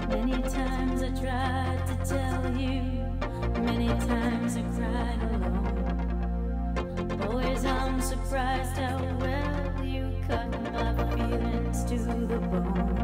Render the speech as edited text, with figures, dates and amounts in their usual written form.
Many times I tried to tell you, many times I cried alone. Always I'm surprised how well you cut my feelings to the bone.